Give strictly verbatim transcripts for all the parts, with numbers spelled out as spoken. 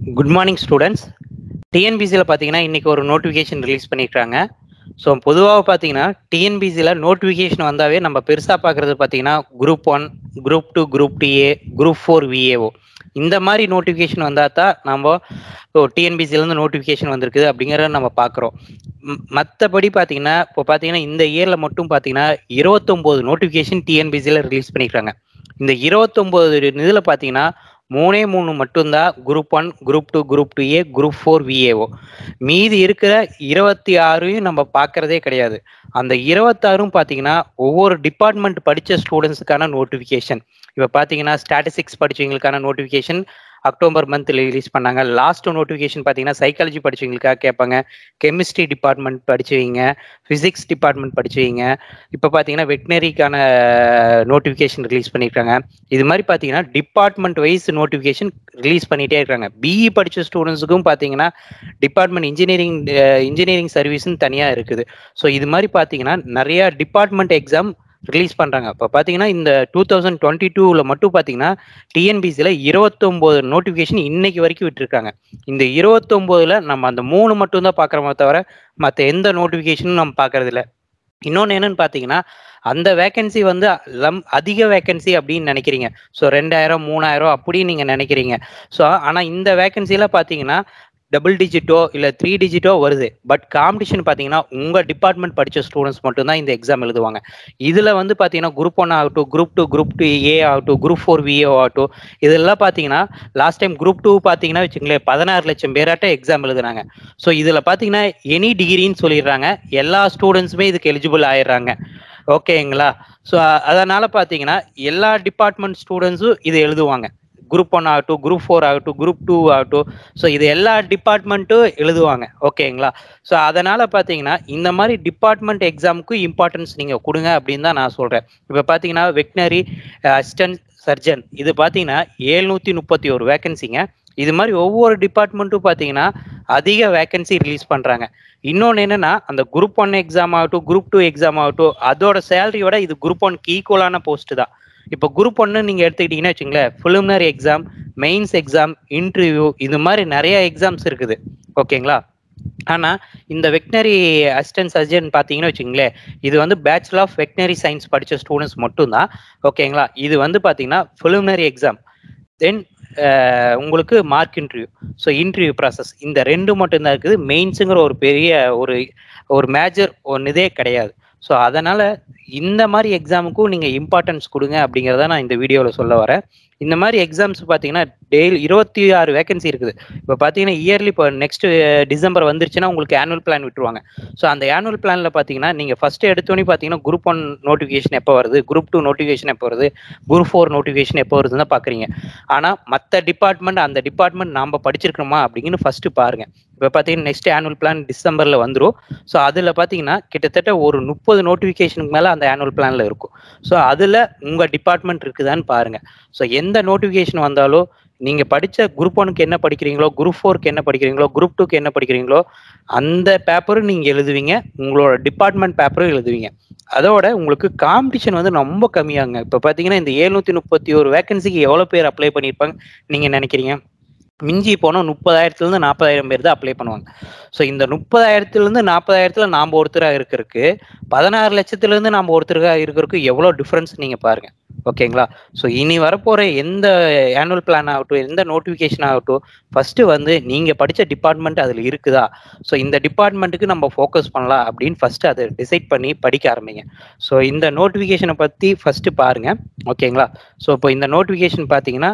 Good morning students. டிஎன்பிசியில் பார்த்தீங்கன்னா இன்றைக்கி ஒரு நோட்டிஃபிகேஷன் ரிலீஸ் பண்ணியிருக்காங்க. ஸோ பொதுவாக பார்த்தீங்கன்னா டிஎன்பிசியில் நோட்டிஃபிகேஷன் வந்தாவே நம்ம பெருசாக பார்க்குறது பார்த்தீங்கன்னா group one, group two, group two A, group four VAO இந்த மாதிரி நோட்டிஃபிகேஷன் வந்தால் தான் நம்ம இப்போ டிஎன்பிசிலேருந்து நோட்டிஃபிகேஷன் வந்திருக்குது அப்படிங்கிறத நம்ம பார்க்குறோம். மற்றபடி பார்த்தீங்கன்னா இப்போ பார்த்தீங்கன்னா இந்த இயரில் மட்டும் பார்த்தீங்கன்னா இருபத்தொம்போது நோட்டிஃபிகேஷன் டிஎன்பிசியில் ரிலீஸ் பண்ணியிருக்காங்க. இந்த இருபத்தொம்போது இதில் பார்த்தீங்கன்னா மூணே மூணு மட்டும்தான் group one, group two, group two A, group four VAO. மீதி இருக்கிற இருபத்தி ஆறையும் நம்ம பார்க்கறதே கிடையாது. அந்த இருபத்தாறும் பார்த்தீங்கன்னா ஒவ்வொரு டிபார்ட்மெண்ட் படித்த ஸ்டூடெண்ட்ஸுக்கான நோட்டிஃபிகேஷன். இப்போ பார்த்தீங்கன்னா ஸ்டாட்டிஸ்டிக்ஸ் படித்தவங்களுக்கான நோட்டிஃபிகேஷன் அக்டோபர் மந்த் ரிலீஸ் பண்ணாங்க. லாஸ்ட் நோட்டிஃபிகேஷன் பார்த்தீங்கன்னா சைக்காலஜி படித்தவங்களுக்காக கேட்பாங்க, கெமிஸ்ட்ரி டிபார்ட்மெண்ட் படிச்சவங்க, ஃபிசிக்ஸ் டிபார்ட்மெண்ட் படிச்சவங்க. இப்போ பார்த்தீங்கன்னா வெட்டினரிக்கான நோட்டிஃபிகேஷன் ரிலீஸ் பண்ணியிருக்காங்க. இது மாதிரி பார்த்தீங்கன்னா டிபார்ட்மெண்ட் வைஸ் நோட்டிஃபிகேஷன் ரிலீஸ் பண்ணிகிட்டே இருக்காங்க. பிஇ படித்த ஸ்டூடெண்ட்ஸுக்கும் பார்த்தீங்கன்னா டிபார்ட்மெண்ட் இன்ஜினியரிங் இன்ஜினியரிங் சர்வீஸ்ன்னு தனியாக இருக்குது. ஸோ இது மாதிரி பார்த்தீங்கன்னா நிறையா டிபார்ட்மெண்ட் எக்ஸாம் ரிலீஸ் பண்ணுறாங்க. இப்போ பார்த்தீங்கன்னா இந்த டூ தௌசண்ட் டுவெண்ட்டி டூவில் மட்டும் பார்த்தீங்கன்னா டிஎன்பிசியில் இருபத்தொம்போது நோட்டிஃபிகேஷன் இன்னைக்கு வரைக்கும் விட்டுருக்காங்க. இந்த இருபத்தொம்போதில் நம்ம அந்த மூணு மட்டும்தான் பார்க்குறோமே தவிர மற்ற எந்த நோட்டிஃபிகேஷனும் நம்ம பார்க்கறதில்ல. இன்னொன்று என்னன்னு பார்த்தீங்கன்னா அந்த வேக்கன்சி வந்து லம் அதிக வேக்கன்சி அப்படின்னு நினைக்கிறீங்க. ஸோ ரெண்டாயிரம் மூணாயிரம் அப்படின்னு நீங்கள் நினைக்கிறீங்க. ஸோ ஆனால் இந்த வேக்கன்சியில் பார்த்தீங்கன்னா டபுள் டிஜிட்டோ இல்லை த்ரீ டிஜிட்டோ வருது. பட் காம்படிஷன் பார்த்தீங்கன்னா உங்கள் டிபார்ட்மெண்ட் படித்த ஸ்டூடெண்ட்ஸ் மட்டும்தான் இந்த எக்ஸாம் எழுதுவாங்க. இதில் வந்து பார்த்தீங்கன்னா குரூப் ஒன் ஆகட்டும், group two, group two A ஆகட்டும், குரூப் ஃபோர் விஏஓ ஆகட்டும், இதெல்லாம் பார்த்தீங்கன்னா லாஸ்ட் டைம் குரூப் டூ பார்த்தீங்கன்னா வச்சுங்களேன் பதினாறு லட்சம் பேராட்ட எக்ஸாம் எழுதுனாங்க. ஸோ இதில் பார்த்தீங்கன்னா எனி டிகிரின்னு சொல்லிடுறாங்க. எல்லா ஸ்டூடெண்ட்ஸுமே இதுக்கு எலிஜிபிள் ஆயிடுறாங்க. ஓகேங்களா? ஸோ அதனால் பார்த்தீங்கன்னா எல்லா டிபார்ட்மெண்ட் ஸ்டூடெண்ட்ஸும் இது எழுதுவாங்க. குரூப் ஒன் ஆகட்டும், குரூப் ஃபோர் ஆகட்டும், குரூப் டூ ஆகட்டும். ஸோ இது எல்லா டிபார்ட்மெண்ட்டும் எழுதுவாங்க. ஓகேங்களா? ஸோ அதனால் பார்த்தீங்கன்னா இந்த மாதிரி டிபார்ட்மெண்ட் எக்ஸாமுக்கு இம்பார்ட்டன்ஸ் நீங்கள் கொடுங்க அப்படின்னு தான் நான் சொல்கிறேன். இப்போ பார்த்தீங்கன்னா வெட்டினரி அசிஸ்டன்ட் சர்ஜன் இது பார்த்தீங்கன்னா ஏழ்நூற்றி முப்பத்தி ஒரு வேக்கன்சிங்க. இது மாதிரி ஒவ்வொரு டிபார்ட்மெண்ட்டும் பார்த்தீங்கன்னா அதிக வேக்கன்சி ரிலீஸ் பண்ணுறாங்க. இன்னொன்று என்னென்னா அந்த குரூப் ஒன் எக்ஸாம் ஆகட்டும், குரூப் டூ எக்ஸாம் ஆகட்டும், அதோட சேலரியோட இது குரூப் ஒன்க்கு ஈக்குவலான போஸ்ட்டு தான். இப்போ குரூப் ஒன்று நீங்கள் எடுத்துக்கிட்டீங்கன்னா வச்சுங்களேன் preliminary exam, mains exam, interview இது மாதிரி நிறைய எக்ஸாம்ஸ் இருக்குது. ஓகேங்களா? ஆனால் இந்த வெட்டினரி அசிஸ்டன்ட் சர்ஜன் பார்த்தீங்கன்னா வச்சுங்களேன் இது வந்து பேச்சுலர் ஆஃப் வெட்டினரி சயின்ஸ் படித்த ஸ்டூடெண்ட்ஸ் மட்டும்தான். ஓகேங்களா? இது வந்து பார்த்தீங்கன்னா ப்ரிலிமினரி எக்ஸாம், தென் உங்களுக்கு mark interview, so interview process இந்த ரெண்டு மட்டும்தான் இருக்குது. மெயின்ஸுங்கிற ஒரு பெரிய ஒரு ஒரு மேஜர் ஒன்று இதே கிடையாது. ஸோ அதனால் இந்த மாதிரி எக்ஸாமுக்கும் நீங்கள் இம்பார்ட்டன்ஸ் கொடுங்க அப்படிங்கிறத நான் இந்த வீடியோவில் சொல்ல வரேன். இந்த மாதிரி எக்ஸாம்ஸ் பார்த்தீங்கன்னா டெய்லி இருபத்தி ஆறு வேகன்சி இருக்குது. இப்போ பார்த்தீங்கன்னா இயர்லி இப்போ நெக்ஸ்ட் டிசம்பர் வந்துருச்சுன்னா உங்களுக்கு ஆனுவல் பிளான் விட்டுருவாங்க. ஸோ அந்த ஆனுவல் பிளானில் பார்த்தீங்கன்னா நீங்கள் ஃபஸ்ட்டு எடுத்தோன்னே பார்த்தீங்கன்னா குரூப் ஒன் நோட்டிஃபிகேஷன் எப்போ வருது, குரூப் டூ நோட்டிஃபிகேஷன் எப்போ வருது, குரூப் ஃபோர் நோட்டிஃபிகேஷன் எப்போ வருதுன்னு தான் பார்க்குறீங்க. ஆனால் மற்ற டிபார்ட்மெண்ட் அந்த டிபார்ட்மெண்ட் நாம் படிச்சிருக்கோமா அப்படின்னு ஃபஸ்ட்டு பாருங்கள். இப்போ பார்த்தீங்கன்னா நெக்ஸ்ட் ஆனுவல் பிளான் டிசம்பரில் வந்துடும். ஸோ அதில் பார்த்தீங்கன்னா கிட்டத்தட்ட ஒரு முப்பது நோட்டிஃபிகேஷனுக்கு மேலே அந்த ஆனுவல் பிளானில் இருக்கும். ஸோ அதில் உங்கள் டிபார்ட்மெண்ட் இருக்குதான்னு பாருங்கள். ஸோ எந்த நோட்டிஃபிகேஷன் வந்தாலும் நீங்கள் படித்த குரூப் ஒனுக்கு என்ன படிக்கிறீங்களோ, குரூப் ஃபோருக்கு என்ன படிக்கிறீங்களோ, குரூப் டூக்கு என்ன படிக்கிறீங்களோ அந்த பேப்பரும் நீங்கள் எழுதுவீங்க, உங்களோட டிபார்ட்மெண்ட் பேப்பரும் எழுதுவீங்க. அதோட உங்களுக்கு காம்படிஷன் வந்து ரொம்ப கம்மியாகுங்க. இப்போ பார்த்தீங்கன்னா இந்த ஏழ்நூற்றி முப்பத்தி ஒரு வேகன்சிக்கு எவ்வளோ பேர் அப்ளை பண்ணியிருப்பாங்க நீங்கள் நினைக்கிறீங்க? மிஞ்சி போனால் முப்பதாயிரத்துலேருந்து நாற்பதாயிரம் பேர் தான் அப்ளை பண்ணுவாங்க. ஸோ இந்த முப்பதாயிரத்துலேருந்து நாற்பதாயிரத்தில் நாம் ஒருத்தராக இருக்கிறதுக்கு பதினாறு லட்சத்துலேருந்து நாம் ஒருத்தராக இருக்கிறதுக்கு எவ்வளோ டிஃப்ரென்ஸ் நீங்கள் பாருங்கள். ஓகேங்களா? ஸோ இனி வரப்போகிற எந்த ஆனுவல் பிளான் ஆகட்டும், எந்த நோட்டிஃபிகேஷன் ஆகட்டும், ஃபஸ்ட்டு வந்து நீங்கள் படித்த டிபார்ட்மெண்ட் அதில் இருக்குதா, ஸோ இந்த டிபார்ட்மெண்ட்டுக்கு நம்ம ஃபோக்கஸ் பண்ணலாம் அப்படின்னு ஃபஸ்ட்டு அதை டிசைட் பண்ணி படிக்க ஆரம்பிங்க. ஸோ இந்த நோட்டிஃபிகேஷனை பற்றி ஃபஸ்ட்டு பாருங்கள். ஓகேங்களா? ஸோ இப்போ இந்த நோட்டிஃபிகேஷன் பார்த்தீங்கன்னா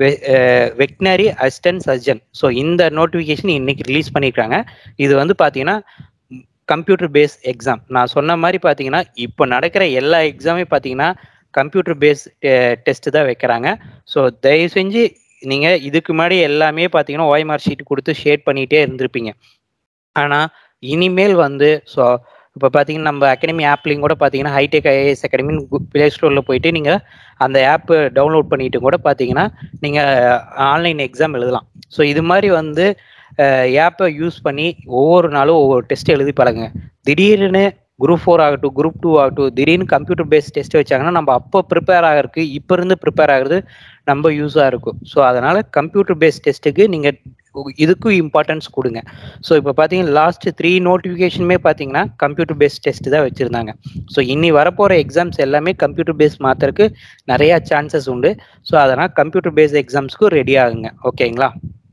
வெட்டினரி அசிஸ்டன்ட் சர்ஜன். ஸோ இந்த நோட்டிஃபிகேஷன் இன்னைக்கு ரிலீஸ் பண்ணியிருக்காங்க. இது வந்து பார்த்தீங்கன்னா கம்ப்யூட்டர் பேஸ் எக்ஸாம். நான் சொன்ன மாதிரி பார்த்தீங்கன்னா இப்போ நடக்கிற எல்லா எக்ஸாமே பார்த்தீங்கன்னா கம்ப்யூட்டர் பேஸ் டெஸ்ட் தான் வைக்கிறாங்க. ஸோ தயவு செஞ்சு நீங்கள் இதுக்கு முன்னாடி எல்லாமே பார்த்தீங்கன்னா ஓஎம்ஆர் ஷீட் கொடுத்து ஷேட் பண்ணிகிட்டே இருந்திருப்பீங்க. ஆனால் இனிமேல் வந்து ஸோ இப்போ பார்த்தீங்கன்னா நம்ம அகாடமி ஆப்லையும் கூட பார்த்தீங்கன்னா ஹைடெக் ஐஏஎஸ் அகாடமின்னு ப்ளே ஸ்டோரில் போயிட்டு நீங்கள் அந்த ஆப்பு டவுன்லோட் பண்ணிட்டு கூட பார்த்தீங்கன்னா நீங்கள் ஆன்லைன் எக்ஸாம் எழுதலாம். ஸோ இது மாதிரி வந்து ஆப்பை யூஸ் பண்ணி ஒவ்வொரு நாளும் ஒவ்வொரு டெஸ்ட் எழுதி பழகுங்க. திடீர்னு குரூப் ஃபோர் ஆகட்டும், குரூப் டூ ஆகட்டும், திடீர்னு கம்ப்யூட்டர் பேஸ்ட் டெஸ்ட் வச்சாங்கன்னா நம்ம அப்போ ப்ரிப்பேர் ஆகிறதுக்கு இப்போ இருந்து ப்ரிப்பேர் ஆகிறது நம்ம யூஸாக இருக்கும். ஸோ அதனால் கம்ப்யூட்டர் பேஸ்ட் டெஸ்ட்டுக்கு நீங்கள் இதுக்கும் இம்பார்ட்டன்ஸ் கொடுங்க. ஸோ இப்போ பார்த்தீங்கன்னா லாஸ்ட் த்ரீ நோட்டிஃபிகேஷனுமே பார்த்தீங்கன்னா கம்ப்யூட்டர் பேஸ்ட் டெஸ்ட் தான் வச்சுருந்தாங்க. ஸோ இனி வரப்போகிற எக்ஸாம்ஸ் எல்லாமே கம்ப்யூட்டர் பேஸ் மாற்றுறதுக்கு நிறையா சான்சஸ் உண்டு. ஸோ அதனால் கம்ப்யூட்டர் பேஸ்ட் எக்ஸாம்ஸ்க்கும் ரெடி ஆகுங்க. ஓகேங்களா?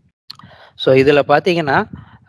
ஸோ இதில் பார்த்தீங்கன்னா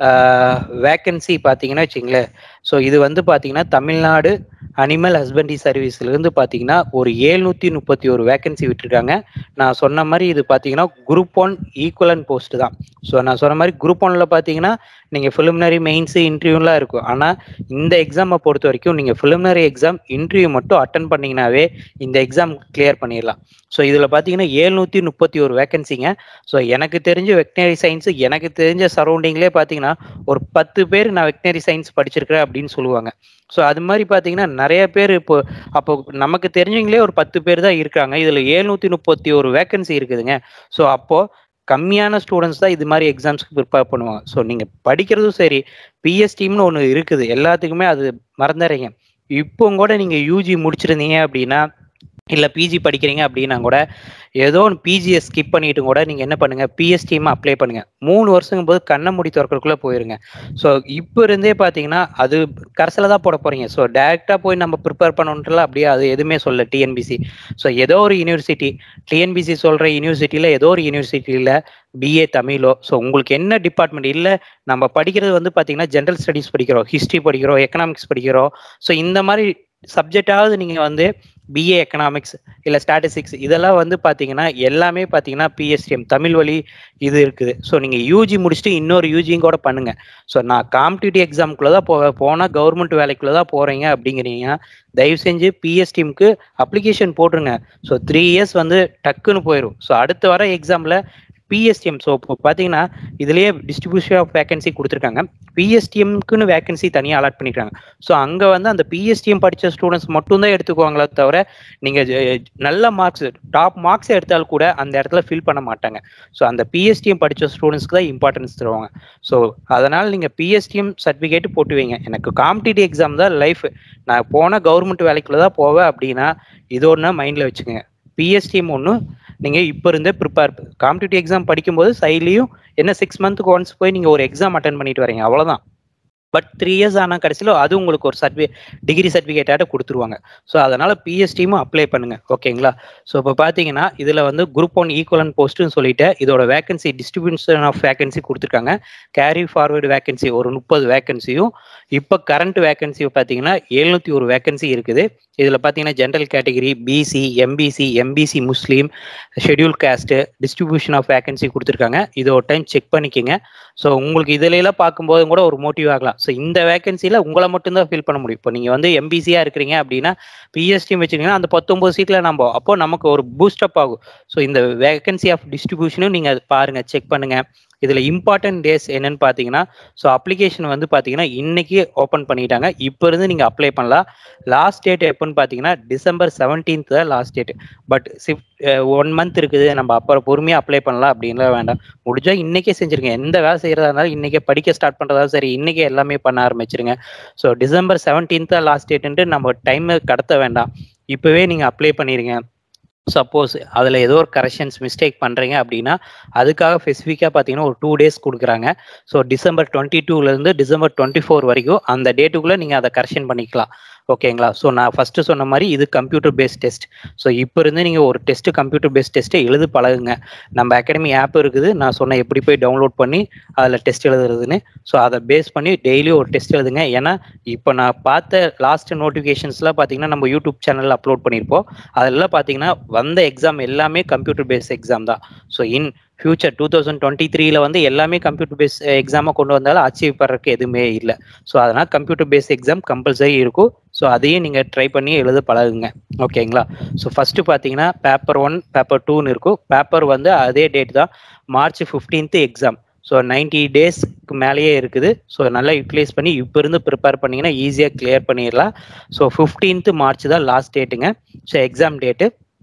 வேக்கன்சி பார்த்தீங்கன்னா வச்சுங்களேன். ஸோ இது வந்து பார்த்தீங்கன்னா தமிழ்நாடு அனிமல் ஹஸ்பண்ட்ரி சர்வீஸ்லேருந்து பார்த்தீங்கன்னா ஒரு ஏழ்நூற்றி முப்பத்தி ஒரு வேக்கன்சி விட்டுருக்காங்க. நான் சொன்ன மாதிரி இது பார்த்தீங்கன்னா குரூப் ஒன் ஈக்குவலன் போஸ்ட் தான். ஸோ நான் சொன்ன மாதிரி குரூப் ஒன்ல பார்த்தீங்கன்னா நீங்கள் ப்ரிலிமினரி மெயின்ஸு இன்டர்வியூலாம் இருக்கும். ஆனால் இந்த எக்ஸாமை பொறுத்த வரைக்கும் நீங்கள் ப்ரிலிமினரி எக்ஸாம் இன்டர்வியூ மட்டும் அட்டன் பண்ணிங்கனாவே இந்த எக்ஸாம் கிளியர் பண்ணிடலாம். ஸோ இதில் பார்த்தீங்கன்னா ஏழ்நூற்றி முப்பத்தி ஒரு வேக்கன்சிங்க. ஸோ எனக்கு தெரிஞ்ச வெட்டினரி சயின்ஸு எனக்கு தெரிஞ்ச சரௌண்டிங்லேயே பார்த்தீங்கன்னா ஒரு பத்து பேர் நான் வெட்டினரி சயின்ஸ் படிச்சிருக்கிறேன் அப்படின்னு சொல்லுவாங்க. ஸோ அது மாதிரி பார்த்தீங்கன்னா நிறைய பேர் இப்போ அப்போ நமக்கு தெரிஞ்சவங்களே ஒரு பத்து பேர் தான் இருக்காங்க. இதில் ஏழ்நூற்றி முப்பத்தி ஒரு வேக்கன்சி இருக்குதுங்க. ஸோ அப்போது கம்மியான ஸ்டூடெண்ட்ஸ் தான் இது மாதிரி எக்ஸாம்ஸ்க்கு ப்ரிப்பேர் பண்ணுவாங்க. ஸோ நீங்கள் படிக்கிறதும் சரி, பிஎஸ்டிம்னு ஒன்று இருக்குது, எல்லாத்துக்குமே அது மறந்துடுறீங்க. இப்போ கூட நீங்கள் யூஜி முடிச்சிருந்தீங்க அப்படின்னா இல்லை பிஜி படிக்கிறீங்க அப்படின்னா கூட ஏதோ ஒன்று பிஜியை ஸ்கிப் பண்ணிட்டு கூட நீங்கள் என்ன பண்ணுங்கள், பிஎஸ்டிஎம் அப்ளை பண்ணுங்கள். மூணு வருஷங்கும் போது கண்ணை மூடி திறக்கிறதுக்குள்ளே போயிருங்க. ஸோ இப்போ இருந்தே பார்த்தீங்கன்னா அது கரசில் தான் போட போகிறீங்க. ஸோ டேரெக்டாக போய் நம்ம ப்ரிப்பேர் பண்ணணுன்றலாம் அப்படியே அது எதுவுமே சொல்ல டிஎன்பிசி. ஸோ ஏதோ ஒரு யூனிவர்சிட்டி, டிஎன்பிசி சொல்கிற யூனிவர்சிட்டியில் ஏதோ ஒரு யூனிவர்சிட்டியில் பிஏ தமிழோ, ஸோ உங்களுக்கு என்ன டிபார்ட்மெண்ட் இல்லை, நம்ம படிக்கிறது வந்து பார்த்தீங்கன்னா ஜென்ரல் ஸ்டடீஸ் படிக்கிறோம், ஹிஸ்ட்ரி படிக்கிறோம், எக்கனாமிக்ஸ் படிக்கிறோம். ஸோ இந்த மாதிரி சப்ஜெக்டாவது நீங்கள் வந்து பிஏ எக்கனாமிக்ஸ் இல்லை ஸ்டாட்டிஸ்டிக்ஸ் இதெல்லாம் வந்து பார்த்தீங்கன்னா எல்லாமே பார்த்தீங்கன்னா பிஎஸ்டிஎம் தமிழ் வழி இது இருக்குது. ஸோ நீங்கள் யூஜி முடிச்சுட்டு இன்னொரு யூஜியும் கூட பண்ணுங்கள். ஸோ நான் காம்படிட்டிவ் எக்ஸாமுக்குள்ளே தான் போவேன், போனால் கவர்மெண்ட் வேலைக்குள்ளே தான் போகிறீங்க அப்படிங்கிறீங்க, தயவு செஞ்சு பிஎஸ்டிஎம்க்கு அப்ளிகேஷன் போட்டுருங்க. ஸோ த்ரீ இயர்ஸ் வந்து டக்குன்னு போயிடும். ஸோ அடுத்து வர எக்ஸாமில் பிஎஸ்டிஎம், ஸோ இப்போ பார்த்தீங்கன்னா இதுலேயே டிஸ்ட்ரிபியூஷன் ஆஃப் வேகன்சி கொடுத்துருக்காங்க, பிஎஸ்டிஎம்க்குன்னு வேகன்சி தனியாக அலாட் பண்ணியிருக்காங்க. ஸோ அங்கே வந்து அந்த பிஎஸ்டிஎம் படித்த ஸ்டூடெண்ட்ஸ் மட்டும்தான் எடுத்துக்குவாங்களே தவிர நீங்கள் நல்ல மார்க்ஸ் டாப் மார்க்ஸ் எடுத்தால் கூட அந்த இடத்துல ஃபில் பண்ண மாட்டாங்க. ஸோ அந்த பிஎஸ்டிஎம் படித்த ஸ்டூடெண்ட்ஸ்க்கு தான் இம்பார்ட்டன்ஸ் தருவாங்க. ஸோ அதனால் நீங்கள் பிஎஸ்டிஎம் சர்டிஃபிகேட் போட்டு வைங்க. எனக்கு காம்படிட்டிவ் எக்ஸாம் தான் லைஃப், நான் போனால் கவர்மெண்ட் வேலைக்குள்ள தான் போவேன் அப்படின்னா இது ஒன்று மைண்டில் வச்சுக்கோங்க. பிஎஸ்டிஎம் ஒன்று நீங்கள் இப்போ இருந்தே ப்ரிப்பேர், காம்படிட்டிவ் எக்ஸாம் படிக்கும்போது சைட்லேயும் என்ன சிக்ஸ் மந்த்துக்கு ஒன்ஸ் போய் நீங்கள் ஒரு எக்ஸாம் அட்டன் பண்ணிட்டு வரீங்க, அவ்வளோதான். பட் த்ரீ இயர்ஸ் ஆனால் கடைசியில் அது உங்களுக்கு ஒரு சர்டிஃபி டிகிரி சர்டிஃபிகேட்டாக கொடுத்துருவாங்க. ஸோ அதனால் பிஎஸ்டியும் அப்ளை பண்ணுங்கள். ஓகேங்களா? ஸோ இப்போ பார்த்தீங்கன்னா இதில் வந்து குரூப் ஒன் ஈக்குவலன் போஸ்ட்டுன்னு சொல்லிட்டு இதோட வேகன்சி டிஸ்ட்ரிபியூஷன் ஆஃப் வேகன்சி கொடுத்துருக்காங்க. கேரி ஃபார்வர்டு வேகன்சி ஒரு முப்பது வேகன்சியும், இப்போ கரண்ட் வேகன்சி பார்த்தீங்கன்னா எழுநூற்றி ஒரு வேகன்சி இருக்குது. இதில் பார்த்தீங்கன்னா general category, BC, MBC, MBC Muslim, schedule caste, distribution of vacancy கொடுத்துருக்காங்க. இதை ஒரு டைம் செக் பண்ணிக்கோங்க. ஸோ உங்களுக்கு இதிலெல்லாம் பார்க்கும்போது கூட ஒரு மோட்டிவ் ஆகலாம். ஸோ இந்த வேகன்சியில் உங்களை மட்டும்தான் ஃபில் பண்ண முடியும். இப்போ நீங்கள் வந்து எம்பிசியாக இருக்கிறீங்க அப்படின்னா பிஎஸ்டியும் வச்சுக்கிங்கன்னா அந்த பத்தொம்பது சீட்டில் நம்ம அப்போ நமக்கு ஒரு பூஸ்டப் ஆகும். ஸோ இந்த வேகன்சி ஆஃப் டிஸ்ட்ரிபியூஷனும் நீங்கள் பாருங்கள், செக் பண்ணுங்கள். இதில் இம்பார்ட்டன்ட் டேஸ் என்னன்னு பார்த்தீங்கன்னா, ஸோ அப்ளிகேஷன் வந்து பார்த்தீங்கன்னா இன்னைக்கு ஓப்பன் பண்ணிட்டாங்க. இப்போ இருந்து நீங்கள் அப்ளை பண்ணலாம். லாஸ்ட் டேட் எப்போன்னு பார்த்தீங்கன்னா டிசம்பர் செவன்டீன்த் தான் லாஸ்ட் டேட். பட் சிஃப்ட் ஒன் மந்த் இருக்குது, நம்ம அப்புறம் பொறுமையாக அப்ளை பண்ணலாம் அப்படின்லாம் வேண்டாம். முடிஞ்சால் இன்றைக்கே செஞ்சுருங்க. எந்த வேலை செய்கிறதா இருந்தாலும் இன்றைக்கே படிக்க ஸ்டார்ட் பண்ணுறதா சரி, இன்றைக்கே எல்லாமே பண்ண ஆரம்பிச்சிருங்க. ஸோ டிசம்பர் செவன்டீன்த் தான் லாஸ்ட் டேட்டுன்ட்டு நம்ம டைமை கடத்த வேண்டாம், இப்போவே நீங்கள் அப்ளை பண்ணிடுங்க. சப்போஸ் அதில் ஏதோ ஒரு கரெக்ஷன்ஸ் மிஸ்டேக் பண்ணுறீங்க அப்படின்னா அதுக்காக ஸ்பெசிஃபிக்காக பார்த்தீங்கன்னா ஒரு டூ டேஸ் கொடுக்குறாங்க. ஸோ டிசம்பர் டுவெண்ட்டி டூலேருந்து டிசம்பர் டுவெண்ட்டி ஃபோர் வரைக்கும் அந்த டேட்டுக்குள்ளே நீங்கள் அதை கரெக்ஷன் பண்ணிக்கலாம். ஓகேங்களா? ஸோ நான் ஃபஸ்ட்டு சொன்ன மாதிரி இது கம்ப்யூட்டர் பேஸ்ட் டெஸ்ட். ஸோ இப்போ இருந்து நீங்கள் ஒரு டெஸ்ட்டு கம்ப்யூட்டர் பேஸ்ட் டெஸ்ட்டை எழுது பழகுங்க. நம்ம அகாடமி ஆப் இருக்குது, நான் சொன்னேன் எப்படி போய் டவுன்லோட் பண்ணி அதில் டெஸ்ட் எழுதுறதுன்னு. ஸோ அதை பேஸ் பண்ணி டெய்லியும் ஒரு டெஸ்ட் எழுதுங்க. ஏன்னா இப்போ நான் பார்த்த லாஸ்ட் நோட்டிஃபிகேஷன்ஸ்லாம் பார்த்தீங்கன்னா நம்ம யூடியூப் சேனலில் அப்லோட் பண்ணியிருப்போம். அதெல்லாம் பார்த்தீங்கன்னா வந்த எக்ஸாம் எல்லாமே கம்ப்யூட்டர் பேஸ்ட் எக்ஸாம் தான். So in future two thousand twenty த்ரீல வந்து எல்லாமே கம்ப்யூட்டர் பேஸ் எக்ஸாமாக கொண்டு வந்தாலும் அச்சீவ் பண்ணுறதுக்கு எதுவுமே இல்லை. ஸோ அதனால் கம்ப்யூட்டர் பேஸ் எக்ஸாம் கம்பல்சரி இருக்கும். ஸோ அதையும் நீங்கள் ட்ரை பண்ணி எழுத பழகுங்க. ஓகேங்களா? ஸோ ஃபஸ்ட்டு பார்த்தீங்கன்னா பேப்பர் ஒன் பேப்பர் டூன்னு இருக்கும். பேப்பர் வந்து அதே டேட் தான், மார்ச் ஃபிஃப்டீன்த்து எக்ஸாம். ஸோ நைன்டி டேஸ்க்கு மேலேயே இருக்குது. ஸோ நல்லா யூட்டிலைஸ் பண்ணி இப்போ இருந்து ப்ரிப்பேர் பண்ணிங்கன்னா ஈஸியாக கிளியர் பண்ணிடலாம். ஸோ ஃபிஃப்டீன்த்து மார்ச் தான் லாஸ்ட் டேட்டுங்க. So exam date.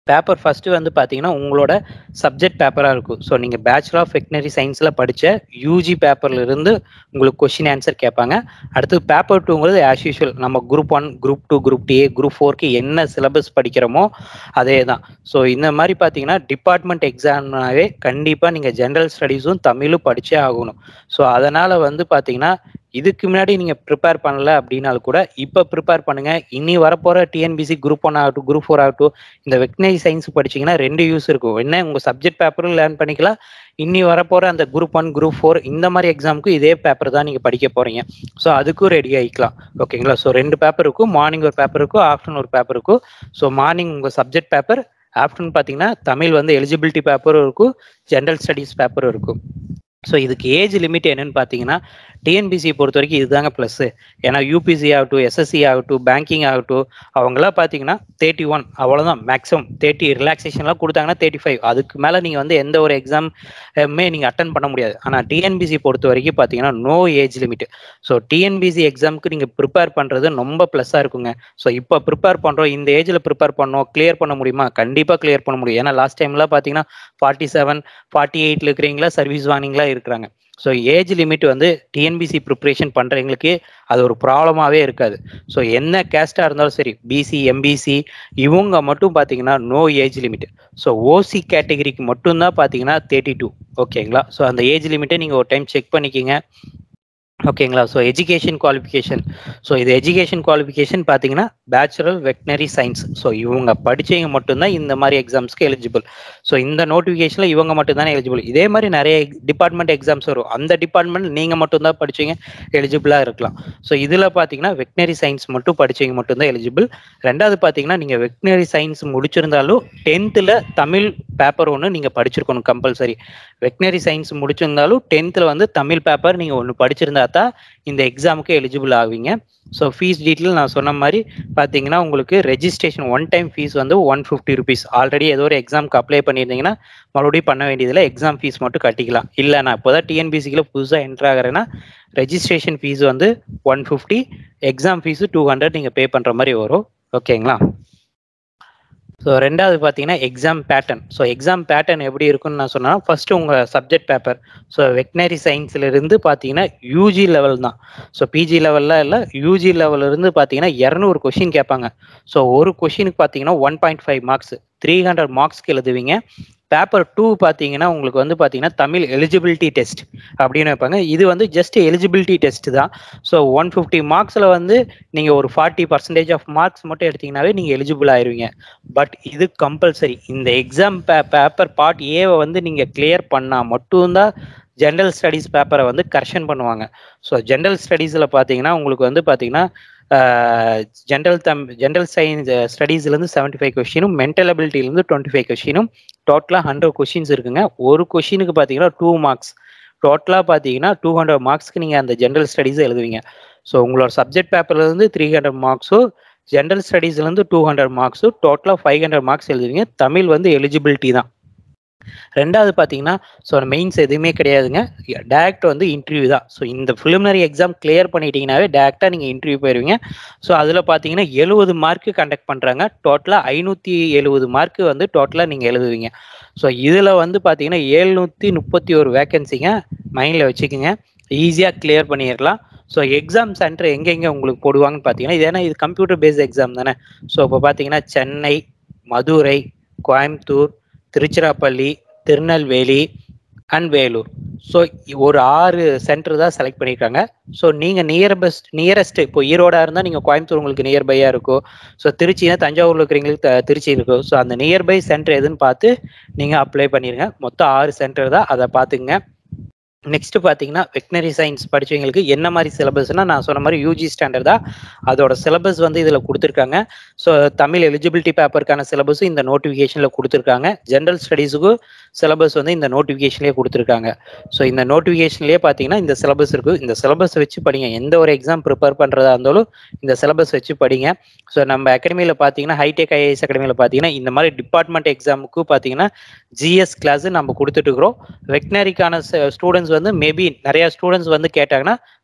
Paper first வந்து பார்த்தீங்கன்னா உங்களோட சப்ஜெக்ட் பேப்பராக இருக்கும். ஸோ நீங்கள் பேச்சுலர் ஆஃப் வெட்டினரி சயின்ஸில் படித்த யூஜி பேப்பர்ல இருந்து உங்களுக்கு கொஸ்டின் ஆன்சர் கேட்பாங்க. அடுத்து பேப்பர் டூங்கிறது ஆஸ் யூஷுவல் நம்ம group one group two group A group ஃபோருக்கு என்ன சிலபஸ் படிக்கிறோமோ அதே தான். ஸோ இந்த மாதிரி பார்த்தீங்கன்னா டிபார்ட்மெண்ட் எக்ஸாம்னாவே கண்டிப்பாக நீங்கள் ஜென்ரல் ஸ்டடீஸும் தமிழும் படித்தே ஆகணும். ஸோ அதனால் வந்து பார்த்தீங்கன்னா இதுக்கு முன்னாடி நீங்கள் ப்ரிப்பேர் பண்ணல அப்படின்னாலும் கூட இப்போ ப்ரிப்பேர் பண்ணுங்கள். இனி வரப்போகிற டிஎன்பிசி குரூப் ஒன் ஆகட்டும் குரூப் ஃபோர் ஆகட்டும் இந்த வெட்டினரி சயின்ஸ் படிச்சீங்கன்னா ரெண்டு யூஸ் இருக்கும். என்ன உங்கள் சப்ஜெக்ட் பேப்பரும் லேர்ன் பண்ணிக்கலாம், இன்னி வரப்போகிற அந்த குரூப் ஒன் குரூப் ஃபோர் இந்த மாதிரி எக்ஸாமுக்கு இதே பேப்பர் தான் நீங்கள் படிக்க போகிறீங்க. ஸோ அதுக்கும் ரெடி ஆகிக்கலாம். ஓகேங்களா? ஸோ ரெண்டு பேப்பர் இருக்கும், மார்னிங் ஒரு பேப்பர் இருக்கும், ஆஃப்டர்நூன் ஒரு பேப்பர் இருக்கும். ஸோ மார்னிங் உங்கள் சப்ஜெக்ட் பேப்பர், ஆஃப்டர்நூன் பார்த்தீங்கன்னா தமிழ் வந்து எலிஜிபிலிட்டி பேப்பரும் இருக்கும், ஜென்ரல் ஸ்டடீஸ் பேப்பரும் இருக்கும். ஸோ இதுக்கு ஏஜ் லிமிட் என்னன்னு பார்த்தீங்கன்னா டிஎன்பிசி பொறுத்த வரைக்கும் இதுதாங்க ப்ளஸ்ஸு. ஏன்னா யூபிசி ஆகட்டும், எஸ்எஸ்சி ஆகட்டும், பேங்கிங் ஆகட்டும், அவங்களாம் பார்த்தீங்கன்னா தேர்ட்டி ஒன் அவ்வளோதான் மேக்ஸிமம். தேர்ட்டி ரிலாக்ஸேஷன்லாம் கொடுத்தாங்கன்னா தேர்ட்டி ஃபைவ் அதுக்கு மேலே நீங்கள் வந்து எந்த ஒரு எக்ஸாமே நீங்கள் அட்டன் பண்ண முடியாது. ஆனால் டிஎன்பிசி பொறுத்த வரைக்கும் பார்த்தீங்கன்னா no age limit. So TNPSC எக்ஸாமுக்கு நீங்கள் ப்ரிப்பேர் பண்ணுறது ரொம்ப ப்ளஸ்ஸாக இருக்குங்க. ஸோ இப்போ ப்ரிப்பேர் பண்ணுறோம், இந்த ஏஜில் ப்ரிப்பேர் பண்ணோம், கிளியர் பண்ண முடியுமா? கண்டிப்பாக கிளியர் பண்ண முடியும். ஏன்னா லாஸ்ட் டைம்லாம் பார்த்தீங்கன்னா ஃபார்ட்டி செவன் ஃபார்ட்டி எயிட்ல இருக்கிறீங்களா, சர்வீஸ் வார்னிங்லாம் இருக்கிறாங்க. ஸோ ஏஜ் லிமிட் வந்து டிஎன்பிசி ப்ரிப்ரேஷன் பண்ணுறவங்களுக்கு அது ஒரு ப்ராப்ளமாகவே இருக்காது. ஸோ என்ன கேஸ்டாக இருந்தாலும் சரி, பிசி எம்பிசி இவங்க மட்டும் பார்த்தீங்கன்னா no age limit. So OC கேட்டகரிக்கு மட்டும்தான் பார்த்தீங்கன்னா தேர்ட்டி டூ. ஓகேங்களா? ஸோ அந்த ஏஜ் லிமிட்டை நீங்கள் ஒரு டைம் செக் பண்ணிக்கிங்க. ஓகேங்களா? ஸோ எஜுகேஷன் குவாலிஃபிகேஷன், ஸோ இது எஜுகேஷன் குவாலிஃபிகேஷன் பார்த்தீங்கன்னா பேச்சுலர் வெட்டினரி சயின்ஸ். ஸோ இவங்க படித்தவங்க மட்டும்தான் இந்த மாதிரி எக்ஸாம்ஸ்க்கு எலிஜிபிள். ஸோ இந்த நோட்டிஃபிகேஷனில் இவங்க மட்டும்தானே எலிஜிபிள். இதே மாதிரி நிறைய டிபார்ட்மெண்ட் எக்ஸாம்ஸ் வரும், அந்த டிபார்ட்மெண்ட் நீங்கள் மட்டும்தான் படித்தவங்க எலிஜிபிளாக இருக்கலாம். ஸோ இதில் பார்த்தீங்கன்னா வெட்டினரி சயின்ஸ் மட்டும் படித்தவங்க மட்டும்தான் எலிஜிபிள். ரெண்டாவது பார்த்தீங்கன்னா நீங்கள் வெட்டினரி சயின்ஸ் முடிச்சிருந்தாலும் டென்த்தில் தமிழ் பேப்பர் ஒன்று நீங்கள் படிச்சிருக்கணும் கம்பல்சரி. வெட்டினரி சயின்ஸ் முடிச்சிருந்தாலும் டென்த்தில் வந்து தமிழ் பேப்பர் நீங்கள் ஒன்று படிச்சிருந்தா தான் இந்த எக்ஸாமுக்கு எலிஜிபிள் ஆவீங்க. ஸோ ஃபீஸ் டீட்டெயில் நான் சொன்ன மாதிரி பார்த்தீங்கன்னா உங்களுக்கு ரெஜிஸ்ட்ரேஷன் ஒன் டைம் ஃபீஸ் வந்து ஒன் ஃபிஃப்டி ருபீஸ். ஆல்ரெடி ஏதோ ஒரு எக்ஸாமுக்கு அப்ளை பண்ணியிருந்தீங்கன்னா மறுபடியும் பண்ண வேண்டியதில்லை, எக்ஸாம் ஃபீஸ் மட்டும் கட்டிக்கலாம். இல்லை நான் இப்போ தான் டிஎன்பிசியில் புதுசாக என்ட்ரு ஆகிறேன்னா ரெஜிஸ்ட்ரேஷன் ஃபீஸ் வந்து one fifty, exam fees two hundred நீங்கள் பே பண்ணுற மாதிரி வரும். ஓகேங்களா? ஸோ ரெண்டாவது பார்த்தீங்கன்னா exam pattern. So exam pattern எப்படி இருக்குன்னு நான் சொன்னால் ஃபர்ஸ்ட்டு உங்கள் சப்ஜெக்ட் பேப்பர். ஸோ வெட்டினரி சயின்ஸ்லேருந்து பார்த்தீங்கன்னா யூஜி லெவல் தான். ஸோ பிஜி லெவலில் இல்லை, யூஜி லெவலிருந்து பார்த்தீங்கன்னா இரநூறு கொஷின் கேட்பாங்க. ஸோ ஒரு கொஷினுக்கு பார்த்தீங்கன்னா one point five marks, three hundred மார்க்ஸ்க்கு எழுதுவீங்க. பேப்பர் டூ பார்த்தீங்கன்னா உங்களுக்கு வந்து பார்த்தீங்கன்னா தமிழ் எலிஜிபிலிட்டி டெஸ்ட் அப்படின்னு வைப்பாங்க. இது வந்து ஜஸ்ட் எலிஜிபிலிட்டி டெஸ்ட் தான். ஸோ ஒன் ஃபிஃப்டி மார்க்ஸில் வந்து நீங்கள் ஒரு ஃபார்ட்டி பர்சன்டேஜ் ஆஃப் மார்க்ஸ் மட்டும் எடுத்தீங்கன்னாவே நீங்கள் எலிஜிபிள் ஆயிருவீங்க. பட் இது கம்பல்சரி. இந்த எக்ஸாம் பே பேப்பர் பார்ட் ஏவை வந்து நீங்கள் கிளியர் பண்ணால் மட்டும்தான் ஜென்ரல் ஸ்டடீஸ் பேப்பரை வந்து கரெக்ஷன் பண்ணுவாங்க. ஸோ ஜென்ரல் ஸ்டடீஸில் பார்த்தீங்கன்னா உங்களுக்கு வந்து பார்த்தீங்கன்னா ஜென்ரல் தம் ஜென்ரல் சயின்ஸ் ஸ்டடீஸ்லேருந்து செவன்ட்டி ஃபைவ் கொஸ்டினும், மென்டல் அபிலிட்டிலேருந்து டுவெண்ட்டி ஃபைவ் கொஸ்டினும், டோட்டலாக ஹண்ட்ரட் கொஸ்டின்ஸ் இருக்குங்க. ஒரு கொஸ்டினுக்கு பார்த்தீங்கன்னா டூ மார்க்ஸ், டோட்டலாக பார்த்தீங்கன்னா டூ ஹண்ட்ரட் மார்க்ஸ்க்கு நீங்கள் அந்த ஜென்ரல் ஸ்டடீஸை எழுதுவீங்க. ஸோ உங்களோட சப்ஜெக்ட் பேப்பர்லேருந்து த்ரீ ஹண்ட்ரட் மார்க்ஸும், ஜென்ரல் ஸ்டடீஸ்லேருந்து டூ ஹண்ட்ரட் மார்க்ஸும், டோட்டலாக ஃபைவ் ஹண்ட்ரட் மார்க்ஸ் எழுதுவீங்க. தமிழ் வந்து எலிஜிபிலிட்டி தான். ரெண்டாவது பார்த்தீங்கன்னா ஸோ மெயின்ஸ் எதுவுமே கிடையாதுங்க, டேரக்ட் வந்து இன்டர்வியூ தான். ஸோ இந்த ப்ரிலிமினரி எக்ஸாம் கிளியர் பண்ணிட்டீங்கன்னாவே டேரெக்டாக நீங்கள் இன்டர்வியூ போயிடுவீங்க. ஸோ அதில் பார்த்தீங்கன்னா எழுபது மார்க்கு கண்டக்ட் பண்ணுறாங்க. டோட்டலாக ஐநூற்றி எழுபது மார்க்கு வந்து டோட்டலாக நீங்கள் எழுதுவீங்க. ஸோ இதில் வந்து பார்த்தீங்கன்னா எழுநூற்றி முப்பத்தி ஒரு வேக்கன்சிங்க, மைண்டில் வச்சுக்கோங்க, ஈஸியாக கிளியர் பண்ணிடலாம். ஸோ எக்ஸாம் சென்டர் எங்கெங்கே உங்களுக்கு போடுவாங்கன்னு பார்த்தீங்கன்னா இது ஏன்னா இது கம்ப்யூட்டர் பேஸ்ட் எக்ஸாம் தானே. ஸோ இப்போ பார்த்தீங்கன்னா சென்னை, மதுரை, கோயம்புத்தூர், திருச்சிராப்பள்ளி, திருநெல்வேலி அண்ட் வேலூர். ஸோ ஒரு ஆறு சென்டர் தான் செலக்ட் பண்ணியிருக்காங்க. ஸோ நீங்கள் நியர் பெஸ்ட் நியரஸ்ட் இப்போ ஈரோடாக இருந்தால் நீங்கள் கோயம்புத்தூர் உங்களுக்கு நியர்பையாக இருக்கும். ஸோ திருச்சினா தஞ்சாவூரில் இருக்கிறவங்களுக்கு திருச்சி இருக்கும். ஸோ அந்த நியர்பை சென்டர் எதுன்னு பார்த்து நீங்கள் அப்ளை பண்ணிடுங்க. மொத்தம் ஆறு சென்டர் தான், அதை பார்த்துங்க. நெக்ஸ்ட் பார்த்தீங்கன்னா வெட்டினரி சயின்ஸ் படித்தவங்களுக்கு என்ன மாதிரி சிலபஸ்னால் நான் சொன்ன மாதிரி யூஜி ஸ்டாண்டர்ட் தான், அதோட சிலபஸ் வந்து இதில் கொடுத்துருக்காங்க. ஸோ தமிழ் எலிஜிபிலிட்டி பேப்பருக்கான சிலபஸும் இந்த நோட்டிஃபிகேஷனில் கொடுத்துருக்காங்க. ஜென்ரல் ஸ்டடீஸுக்கும் சிலபஸ் வந்து இந்த நோட்டிஃபிகேஷன்லேயே கொடுத்துருக்காங்க. ஸோ இந்த நோட்டிஃபிகேஷன்லேயே பார்த்தீங்கன்னா இந்த சிலபஸ் இருக்குது. இந்த சிலபஸ் வச்சு படிங்க. எந்த ஒரு எக்ஸாம் ப்ரிப்பேர் பண்ணுறதா இருந்தாலும் இந்த சிலபஸ் வச்சு படிங்க. ஸோ நம்ம அகாடமியில் பார்த்தீங்கன்னா ஹைடெக் ஐஏஎஸ் அகாடமியில் பார்த்தீங்கன்னா இந்த மாதிரி டிபார்ட்மெண்ட் எக்ஸாமுக்கு பார்த்தீங்கன்னா ஜிஎஸ் கிளாஸ் நம்ம கொடுத்துட்டு இருக்கிறோம். வெட்டினரிக்கான ஸ்டூடெண்ட்ஸ் வந்து மேபி நிறைய ஸ்டூடெண்ட்ஸ் வந்து கேட்டாங்கன்னா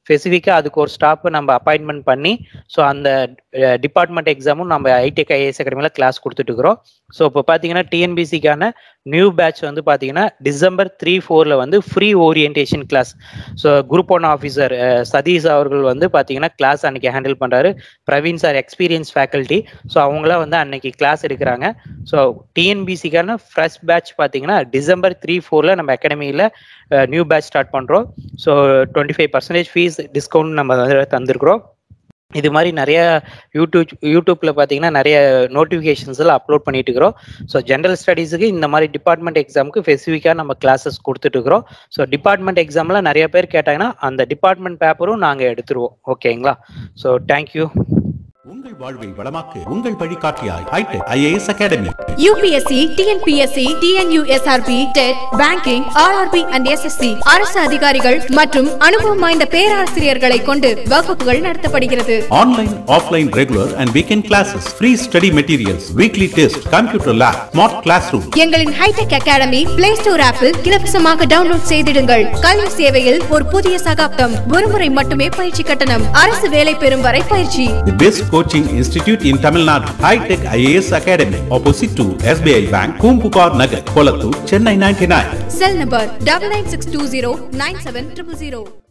ஸ்பெசிஃபிக்காக அதுக்கு ஒரு ஸ்டாஃப் நம்ம அப்பாயின்மெண்ட் பண்ணி ஸோ அந்த டிபார்ட்மெண்ட் எக்ஸாமும் நம்ம ஹைடெக் ஐஏஎஸ் அகாடமியில் கிளாஸ் கொடுத்துட்டு இருக்கிறோம். ஸோ இப்போ பார்த்தீங்கன்னா டிஎன்பிசிக்கான நியூ பேட்ச் வந்து பார்த்தீங்கன்னா டிசம்பர் த்ரீ ஃபோரில் வந்து free orientation class. So group one officer Sathish அவர்கள் வந்து பார்த்தீங்கன்னா கிளாஸ் அன்னைக்கு ஹேண்டில் பண்ணுறாரு. Praveen sir experience faculty. So அவங்களாம் வந்து அன்னைக்கு கிளாஸ் எடுக்கிறாங்க. ஸோ டிஎன்பிசிக்கான ஃப்ரெஷ் பேட்ச் பார்த்தீங்கன்னா டிசம்பர் த்ரீ ஃபோரில் நம்ம அகாடமியில் நியூ பேட்ச் ஸ்டார்ட் பண்ணுறோம். So twenty five percentage fees discount நம்ம வந்து தந்திருக்கிறோம். இது மாதிரி நிறைய யூடியூப் யூடியூப்ல பார்த்தீங்கன்னா நிறைய நோட்டிஃபிகேஷன்ஸ் எல்லாம் அப்லோட் பண்ணிட்டு இருக்கிறோம். ஸோ ஜென்ரல் ஸ்டடீஸுக்கு இந்த மாதிரி டிபார்ட்மெண்ட் எக்ஸாமுக்கு ஸ்பெசிஃபிக்காக நம்ம கிளாஸஸ் கொடுத்துட்டு இருக்கிறோம். ஸோ டிபார்ட்மெண்ட் எக்ஸாம்ல நிறைய பேர் கேட்டாங்கன்னா அந்த டிபார்ட்மெண்ட் பேப்பரும் நாங்கள் எடுத்துருவோம். ஓகேங்களா? So thank you. உங்கள் வாழ்வை வளமாக்கு உங்கள் வழிகாட்டியாய் Hitech IAS Academy. U P S C, T N P S C, T N U S R B, T E T, Banking, R R B and S S C அரசு அதிகாரிகள் மற்றும் அனுபவம் வாய்ந்த பேராசிரியர்களை கொண்டு வகுப்புகள் நடத்தப்படுகிறது. Online, offline, regular and weekend classes, free study materials, weekly test, computer lab, smart classroom. எங்களின் Hitech Academy Play Store ஆப்பில் இலவசமாக டவுன்லோட் செய்திடுங்கள். கல்வி சேவையில் ஒரு புதிய சகாப்தம். ஒருமுறை மட்டுமே பயிற்சி கட்டணம். அரசு வேலை பெறும் வரை பயிற்சி. The best coaching institute in Tamil Nadu, Hitech I A S Academy, opposite to S B I Bank, Poompukar, Nagar, Kolathur, Chennai ninety-nine. Cell number double nine six two zero nine seven zero zero zero.